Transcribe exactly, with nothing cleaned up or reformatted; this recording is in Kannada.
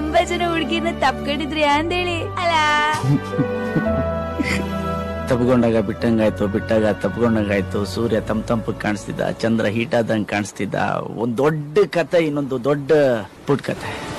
ತುಂಬಾ ಜನ ಹುಡುಗಿನ ತಪ್ಕೊಂಡಿದ್ರಿ ಅಂದೇಳಿ ಅಲ್ಲ. ತಪ್ಕೊಂಡಾಗ ಬಿಟ್ಟಂಗಾಯ್ತು, ಬಿಟ್ಟಾಗ ತಪ್ಕೊಂಡಂಗಾಯ್ತು. ಸೂರ್ಯ ತಮ್ ತಂಪಕ್ ಕಾಣಿಸ್ತಿದ್ದ, ಚಂದ್ರ ಹೀಟ್ ಆದಂಗ್ ಕಾಣಿಸ್ತಿದ್ದ. ಒಂದ್ ದೊಡ್ಡ ಕತೆ, ಇನ್ನೊಂದು ದೊಡ್ಡ ಪುಟ್ ಕತೆ.